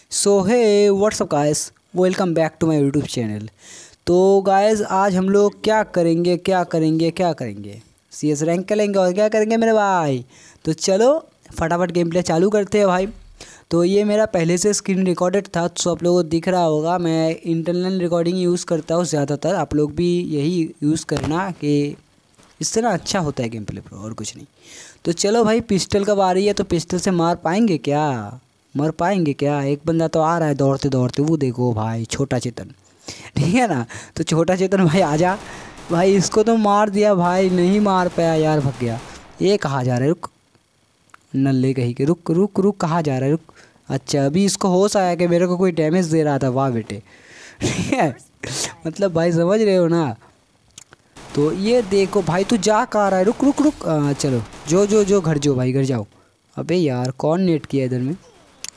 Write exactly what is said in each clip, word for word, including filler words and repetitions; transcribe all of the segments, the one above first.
So hey WhatsApp guys, welcome back to my YouTube channel. तो guys आज हम लोग क्या करेंगे क्या करेंगे क्या करेंगे सी एस रैंक करेंगे और क्या करेंगे मेरे भाई। तो चलो फटाफट गेम प्ले चालू करते हैं भाई। तो ये मेरा पहले से स्क्रीन रिकॉर्डेड था, तो आप लोगों को दिख रहा होगा। मैं इंटरनल रिकॉर्डिंग यूज़ करता हूँ ज़्यादातर, आप लोग भी यही यूज़ करना कि इससे ना अच्छा होता है गेम प्ले प्रो, और कुछ नहीं। तो चलो भाई पिस्टल कब आ रही है, तो पिस्टल से मार पाएंगे क्या, मर पाएंगे क्या। एक बंदा तो आ रहा है दौड़ते दौड़ते, वो देखो भाई छोटा चेतन, ठीक है ना। तो छोटा चेतन भाई आजा भाई, इसको तो मार दिया भाई, नहीं मार पाया यार, भग गया। ये कहाँ जा रहा है, रुक नल्ले कहीं के, रुक रुक रुक कहाँ जा रहा है, रुक। अच्छा अभी इसको होश आया कि मेरे को कोई डैमेज दे रहा था, वाह बेटे, ठीक है। मतलब भाई समझ रहे हो ना। तो ये देखो भाई, तू जा कहाँ रहा है, रुक रुक रुक आ, चलो जो जो जो घर जो भाई घर जाओ। अबे यार कौन नेट किया इधर में।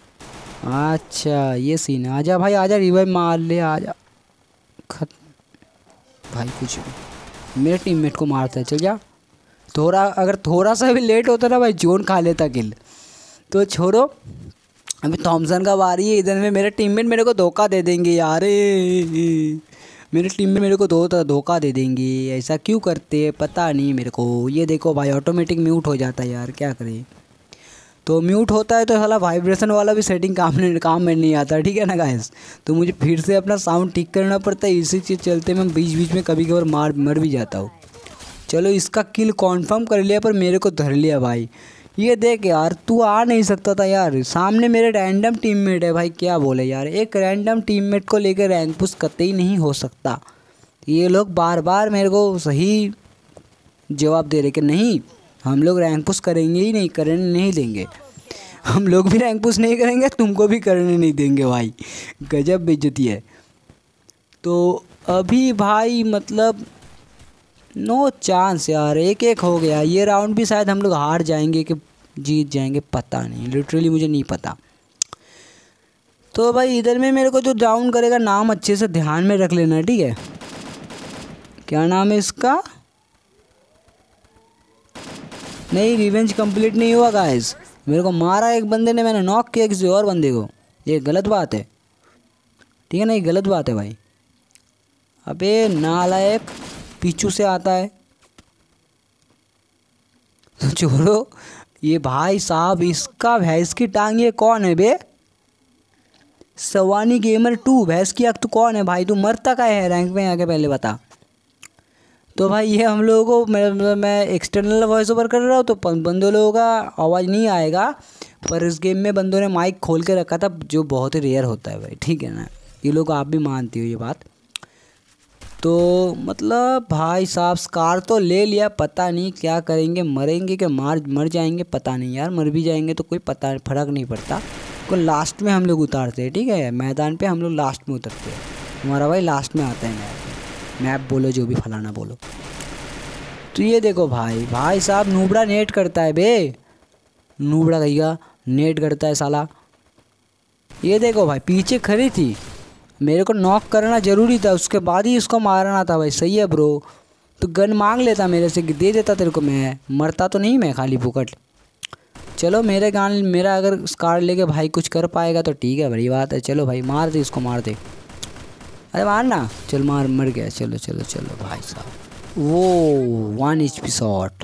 अच्छा ये सीन है, आजा भाई आजा, रिवाइव मार ले आजा। खत भाई कुछ भी मेरे टीममेट को मारता है, चल जा। थोड़ा अगर थोड़ा सा भी लेट होता ना भाई, जोन खा लेता किल। तो छोड़ो, अभी थॉमसन का बारी है। इधर में मेरे टीममेट मेरे को धोखा दे देंगे यार, मेरे टीम में मेरे को दो धोखा दे देंगे। ऐसा क्यों करते हैं पता नहीं मेरे को। ये देखो भाई ऑटोमेटिक म्यूट हो जाता है यार, क्या करें। तो म्यूट होता है तो साला वाइब्रेशन वाला भी सेटिंग काम नहीं काम में नहीं आता, ठीक है ना गाइस। तो मुझे फिर से अपना साउंड ठीक करना पड़ता है, इसी चीज़ चलते मैं बीच बीच में कभी कभार मार मर भी जाता हूँ। चलो इसका किल कॉन्फर्म कर लिया, पर मेरे को धर लिया भाई। ये देख यार, तू आ नहीं सकता था यार, सामने मेरे रैंडम टीममेट है भाई, क्या बोले यार। एक रैंडम टीममेट को लेकर रैंक पुश कतई नहीं हो सकता। ये लोग बार बार मेरे को सही जवाब दे रहे कि नहीं हम लोग रैंक पुश करेंगे ही नहीं, करने नहीं देंगे। हम लोग भी रैंक पुश नहीं करेंगे, तुमको भी करने नहीं देंगे भाई। गजब बेइज्जती है। तो अभी भाई मतलब नो चांस यार, एक एक हो गया। ये राउंड भी शायद हम लोग हार जाएंगे कि जीत जाएंगे, पता नहीं, लिटरली मुझे नहीं पता। तो भाई इधर में मेरे को जो डाउन करेगा नाम अच्छे से ध्यान में रख लेना, ठीक है। क्या नाम है इसका, नहीं रिवेंज कंप्लीट नहीं हुआ गाइस। मेरे को मारा एक बंदे ने, मैंने नॉक किया किसी और बंदे को, ये गलत बात है, ठीक है ना, ये गलत बात है भाई। अबे नालायक पीछू से आता है। तो छोड़ो ये भाई साहब, इसका भैंस की टांग ये कौन है बे। सवानी गेमर टू भैंस की आँख, तू कौन है भाई, तू मरता का है रैंक में आके पहले बता। तो भाई ये हम लोगों को मैं मैं एक्सटर्नल वॉइस ओवर कर रहा हूँ, तो बंदों लोगों का आवाज़ नहीं आएगा। पर इस गेम में बंदों ने माइक खोल के रखा था, जो बहुत ही रेयर होता है भाई, ठीक है ना। ये लोग आप भी मानती हो ये बात। तो मतलब भाई साहब स्कार तो ले लिया, पता नहीं क्या करेंगे, मरेंगे कि मार मर जाएंगे पता नहीं यार। मर भी जाएंगे तो कोई पता फ़र्क नहीं पड़ता, को लास्ट में हम लोग उतारते हैं, ठीक है। मैदान पे हम लोग लास्ट में उतरते हैं, हमारा भाई लास्ट में आता है मैप मैप बोलो जो भी फलाना बोलो। तो ये देखो भाई भाई साहब नूबड़ा नेट करता है बे, नूबड़ा कहिएगा नेट करता है साला। ये देखो भाई पीछे खड़ी थी, मेरे को नॉक करना ज़रूरी था, उसके बाद ही इसको मारना था भाई। सही है ब्रो, तो गन मांग लेता मेरे से, दे देता तेरे को, मैं मरता तो नहीं मैं खाली फुकट। चलो मेरे गान मेरा अगर स्कार लेके भाई कुछ कर पाएगा तो ठीक है, बड़ी बात है। चलो भाई मार दे इसको, मार दे, अरे मारना, चल मार, मर गया। चलो चलो चलो भाई साहब, वो वन एच पी शॉट,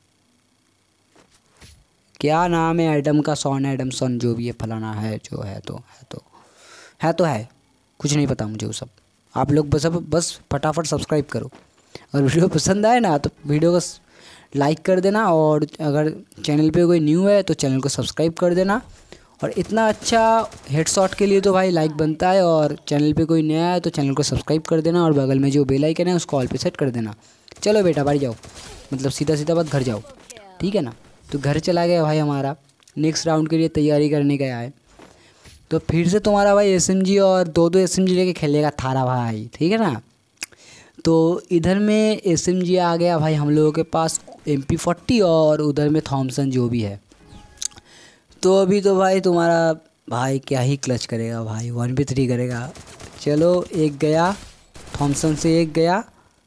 क्या नाम है एडम का, सॉन एडमसन जो भी है फलाना है, जो है तो है तो है तो है, कुछ नहीं पता मुझे वो सब। आप लोग बस अब बस फटाफट सब्सक्राइब करो, और वीडियो पसंद आए ना तो वीडियो को लाइक कर देना, और अगर चैनल पे कोई न्यू है तो चैनल को सब्सक्राइब कर देना। और इतना अच्छा हेडशॉट के लिए तो भाई लाइक बनता है, और चैनल पे कोई नया है तो चैनल को सब्सक्राइब कर देना, और बगल में जो बेल आइकन है उसको ऑल पे सेट कर देना। चलो बेटा बाहर जाओ, मतलब सीधा सीधा बात घर जाओ, ठीक है ना। तो घर चला गया भाई हमारा, नेक्स्ट राउंड के लिए तैयारी करने गया है। तो फिर से तुम्हारा भाई एसएमजी और दो दो एसएमजी लेके खेलेगा थारा भाई, ठीक है ना। तो इधर में एसएमजी आ गया भाई हम लोगों के पास, एम पी फोर्टी, और उधर में थॉमसन जो भी है। तो अभी तो भाई तुम्हारा भाई क्या ही क्लच करेगा भाई, वन पे थ्री करेगा। चलो एक गया, थॉमसन से एक गया,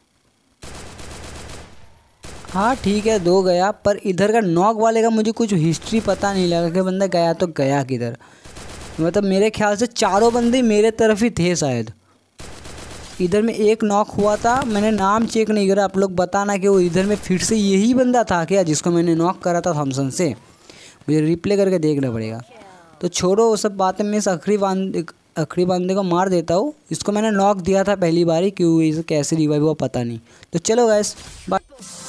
हाँ ठीक है दो गया। पर इधर का नॉक वाले का मुझे कुछ हिस्ट्री पता नहीं लगा कि बंदा गया तो गया किधर। मतलब मेरे ख्याल से चारों बंदे मेरे तरफ ही थे शायद। इधर में एक नॉक हुआ था, मैंने नाम चेक नहीं करा, आप लोग बताना कि वो इधर में फिर से यही बंदा था क्या जिसको मैंने नॉक करा था थॉमसन से। मुझे रिप्ले करके देखना पड़ेगा। तो छोड़ो वो सब बातें, मैं इस आखिरी बंदे आखिरी बंदे को मार देता हूँ। इसको मैंने नॉक दिया था पहली बार ही, क्यों इसे कैसे रिवाइव हुआ पता नहीं। तो चलो गाइस बाय।